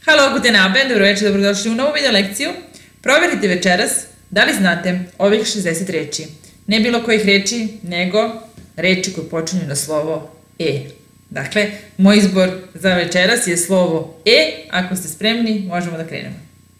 Halo, guten Abend, dobro večer, dobrodošli u novu video lekciju. Proverite večeras da li znate ovih 60 reči. Ne bilo kojih reči, nego reči koje počinju na slovo E. Dakle, moj izbor za večeras je slovo E. Ako ste spremni, možemo da krenemo.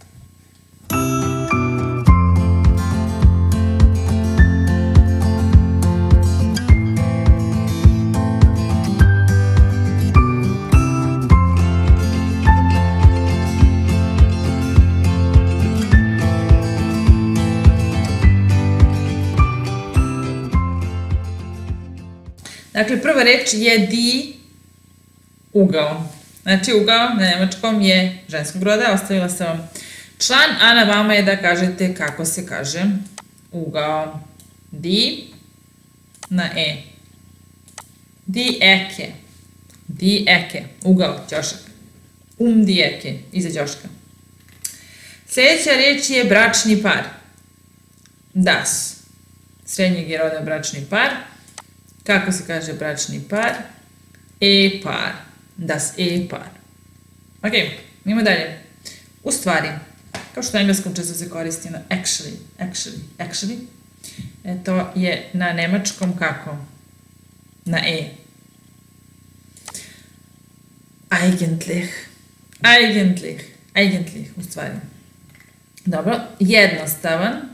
Dakle, prva reč je die, ugao. Znači, ugao na nemačkom je ženskog roda, ostavila sam vam član, a na vama je da kažete kako se kaže ugao. Die na E. Die Ecke, ugao, ćošak. Die Ecke, iza ćoška. Sljedeća reč je bračni par. Das. Srednjeg je roda bračni par. Kako se kaže bračni par? E-par. Das E-par. Ok, idemo dalje. U stvari, kao što u engleskom često se koristi na actually. To je na nemačkom kako? Na E. Eigentlich, u stvari. Dobro, jednostavan.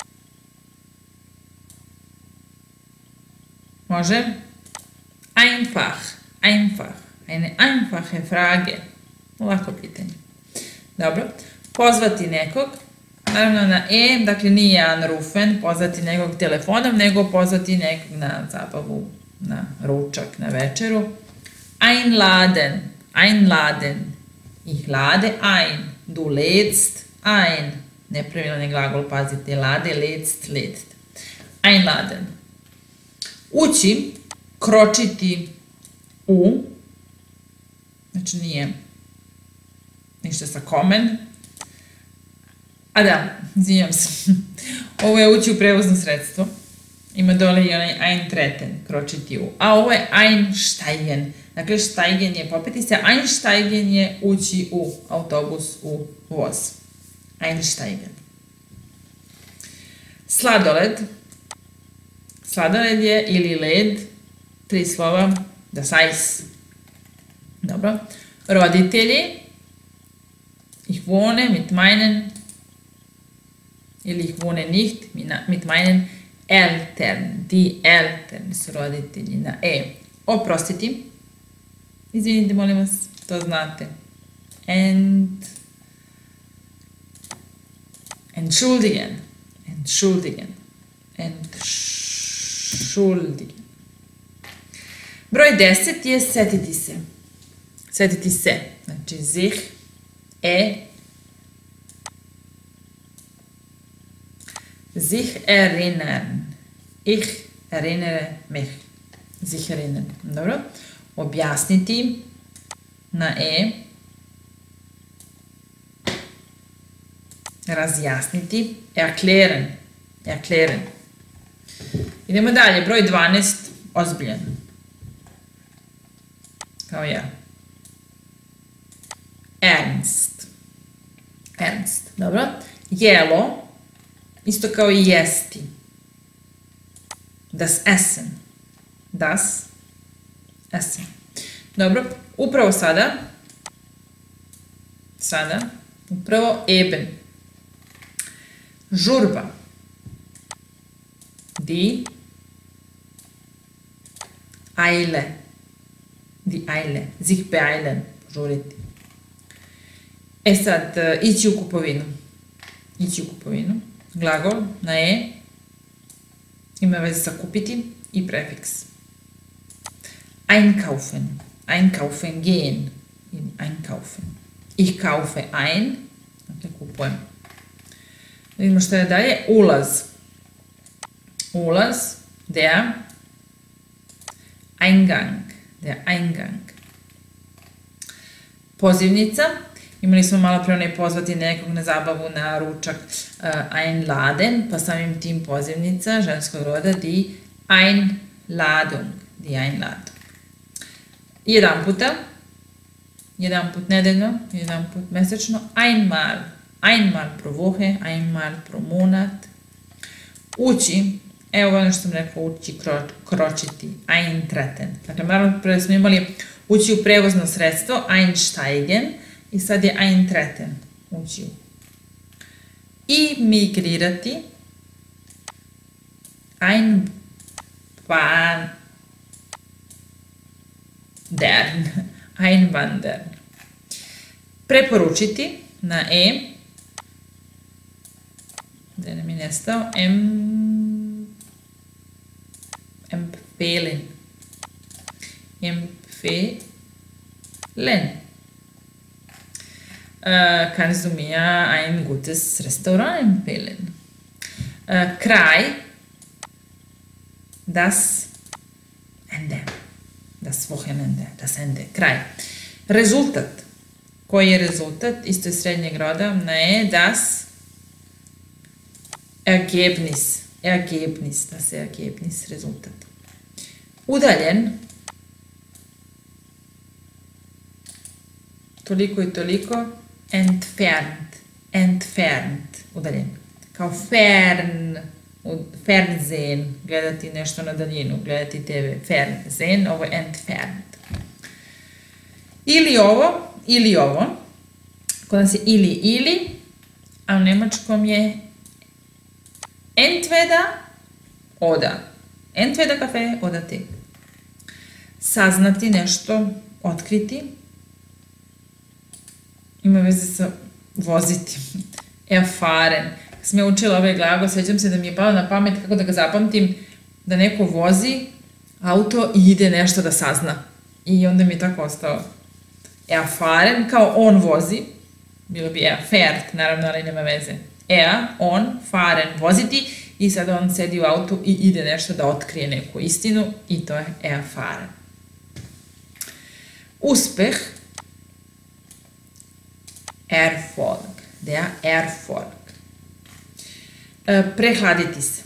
Može? Einfach. Eine einfache Frage. Ovako pitanje. Dobro. Pozvati nekog. Naravno na E, dakle nije anrufen, pozvati nekog telefonom, nego pozvati nekog na zabavu, na ručak, na večeru. Einladen. Ich lade ein. Du lädst ein. Nepravilan glagol, pazite. Lade, lädst. Einladen. Ući, kročiti u, znači nije ništa sa komen, a da, izvinjam se, ovo je ući u prevozno sredstvo, ima dole i onaj eintreten, kročiti u, a ovo je einsteigen, dakle steigen je popeti se, einsteigen je ući u autobus, u voz, einsteigen. Sladoled je ili led, 3 slova, das Eis. Dobro. Roditelji, ich wohne mit meinen, ili ich wohne nicht mit meinen Eltern. Die Eltern su roditelji na E. Oprostiti, izvinite, molim vas, to znate. Entschuldigen. Broj 10 je setiti se. Setiti se. Znači sich, sich erinnern. Ich erinnere mich. Sich erinnern. Dobro. Objasniti na E. Razjasniti. Erklären. Idemo dalje, broj 12, ozbiljan. Kao ja. Ernst, dobro. Jelo, isto kao i jesti. Das Essen. Dobro, upravo sada, upravo eben. Žurba. Die Eile, sich beeilen, žuriti. E sad, ići u kupovinu, glagol na E, ima veze sa kupiti i prefiks. Einkaufen gehen, ich kaufe ein, dakle kupujem. Vidimo što je dalje, ulaz, der Eingang. Pozivnica, imali smo malo pre onaj pozvati nekog na zabavu, na ručak, einladen, pa samim tim pozivnica ženskog roda, die Einladung. Jedan puta, jedan put nedeljno, jedan put mesečno, einmal pro Woche, einmal pro Monat. Ući, evo ono što sam rekla, ući, kročiti, eintreten. Dakle, naravno, prvo smo imali ući u prevozno sredstvo, einsteigen, i sad je eintreten, ući u. I migrirati, einwandern. Preporučiti na E, gdje nam je nestao, empfehlen. Kannst du mir ein gutes Restaurant empfehlen? Kraj, das Ende. Das Wochenende, das Ende, kraj. Rezultat. Koji je rezultat? Isto je srednjeg roda. Ne, das Ergebnis. Das Ergebnis, rezultat. Udaljen. Toliko i toliko. Entfernt. Udaljen. Kao Fernsehen, gledati nešto na daljinu, gledati TV, Fernsehen, ovo je entfernt. Ili ovo, kod nas je ili, a u nemačkom je entweder kafe, oda te. Saznati nešto, otkriti, ima veze sa voziti, erfahren. Kad sam ja učila ovaj glagol, sjećam se da mi je palo na pamet kako da ga zapamtim, da neko vozi auto i ide nešto da sazna. I onda mi je tako ostao erfahren, kao on vozi, bilo bi erfährt, naravno, ali nema veze. On, fahren, voziti, i sada on sedi u autu i ide nešto da otkrije neku istinu, i to je erfahren. Uspeh, Erfolg, der Erfolg. Prehladiti se.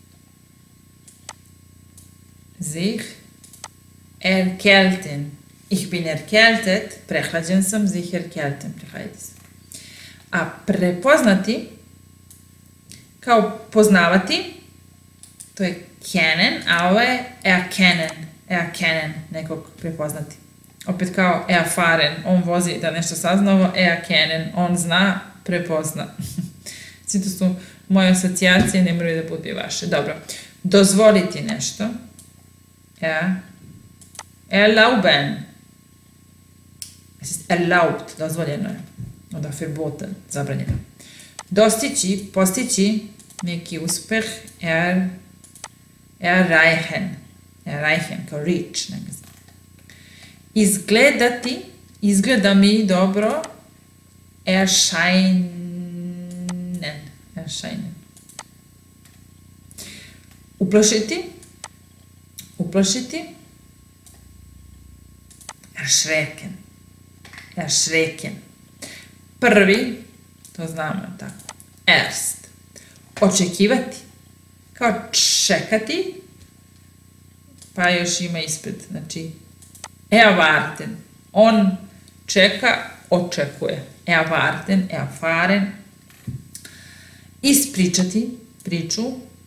Sich erkälten. Ich bin erkältet, prehlađen sam, sich erkälten, prehladiti se. A prepoznati, kao poznavati, to je kennen, a ovo je erkennen, nekog prepoznati. Opet kao erfahren, on vozi da nešto sazna, ovo erkennen, on zna, prepozna. Svi to su moje asocijacije, ne moraju da budu i vaše. Dobro, dozvoliti nešto. Erlauben. Erlaubt, dozvoljeno je. Onda verboten, zabranjeno. Dostići, postići neki uspeh, erreichen, kao reach. Izgledati, izgleda mi dobro, erscheinen. Uplašiti, erschrecken. Prvi, to znamo tako, erst. Očekivati, kao čekati, pa još ima ispred, znači, erwarten. On čeka, očekuje. Erwarten, erfahren. Ispričati, priču.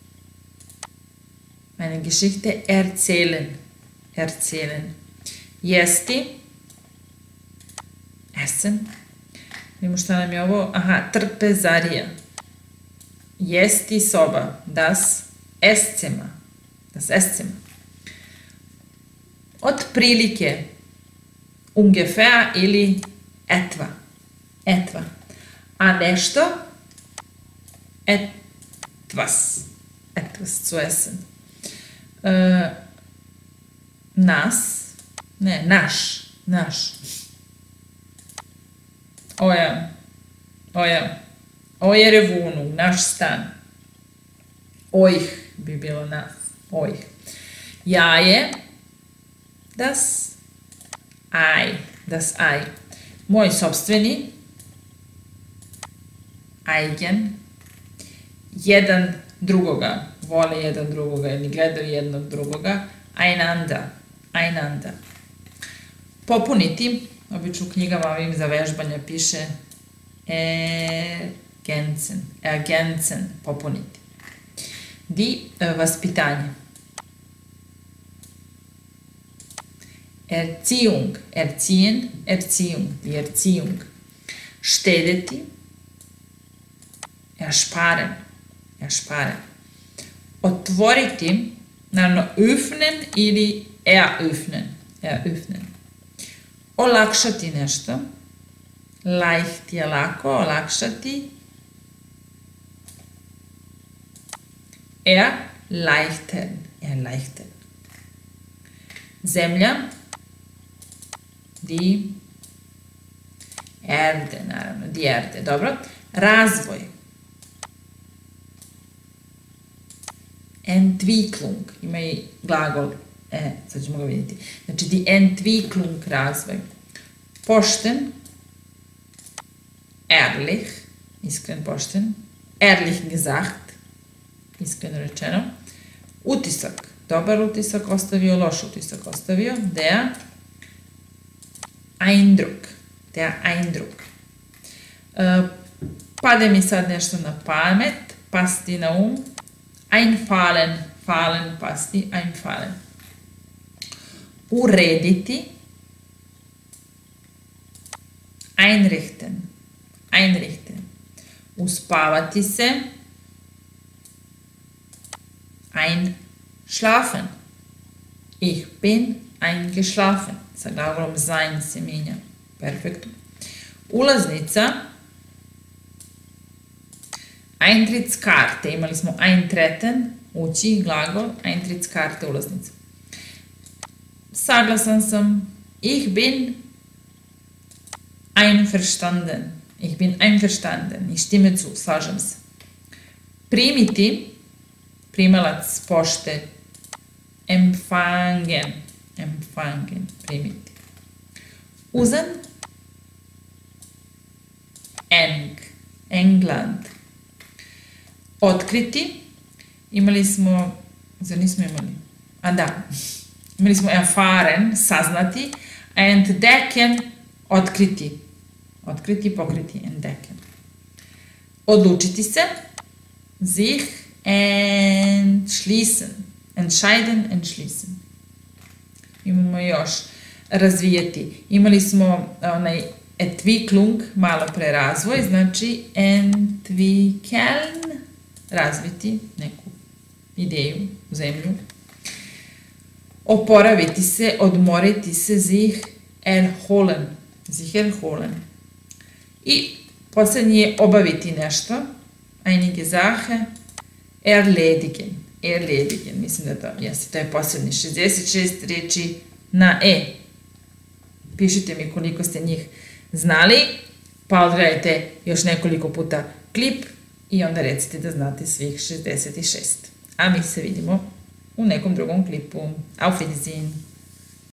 Eine Geschichte erzählen. Jesti, essen. Vidimo šta nam je ovo. Aha, trpezarija. Jesti soba. Das Esszimmer. Otprilike. Ungefähr ili etwa. A nešto? Etwas zu essen. Naš. Eure Wohnung, naš stan. Euch bi bilo nas. Euch. Jaje. Das Ei. Moj sopstveni. Eigen. Jedan drugoga. Vole jedan drugoga ili gledaju jednog drugoga. Einander. Popuniti. Obično u knjigama ovim za vežbanje piše ergänzen, popuniti. Die vaspitanje. Erziehung, erziehen, Erziehung, die Erziehung. Štedeti, ersparen, ersparen. Otvoriti, naravno öffnen ili eröffnen, eröffnen. Olakšati nešto, leicht je lako, olakšati. Erleichtern, erleichtern. Zemlja, die Erde, naravno, die Erde, dobro. Razvoj. Entwicklung, ima i glagol, sad ćemo ga vidjeti. Znači, die Entwicklung, razvoj. Pošten, ehrlich, iskren pošten. Ehrlich gesagt, iskreno rečeno. Utisak, dobar utisak ostavio, loš utisak ostavio. Der Eindruck, der Eindruck. Pade mi sad nešto na pamet, pasti na um. Einfallen, fallen, pasti, einfallen. Urediti. Einrichten, einrichten. Uspavati se. Einschlafen. Ich bin eingeschlafen. Sa glagolom sein se mijenja. Perfekto. Ulaznica. Eintrittskarte. Imali smo eintreten, ući, glagol. Eintrittskarte, ulaznica. Saglasan sam. Ich bin einverstanden. Ich bin einverstanden. Ich stimme zu. Slažem se. Primiti. Primalac pošte. Empfangen. Empfangen. Primiti. Uzan. England. Otkriti. Imali smo, zar nismo imali? A da. Imali smo erfahren, saznati. Entdecken, otkriti. Otkriti, pokriti. Entdecken. Odlučiti se. Sich entschließen. Entscheiden, entschließen. Imamo još. Razvijati. Imali smo onaj Entwicklung, malo pre razvoj, znači entwickeln, razviti neku ideju, zemlju. Oporaviti se, odmoriti se, sich erholen. Sich erholen. I poslednji je obaviti nešto. Einige Sache erledigen. Erledigen, mislim da to jeste. To je poslednji 66 reči na E. Pišite mi koliko ste njih znali, pa odgledajte još nekoliko puta klip i onda recite da znate svih 66. A mi se vidimo u nekom drugom klipu. Auf Wiedersehen!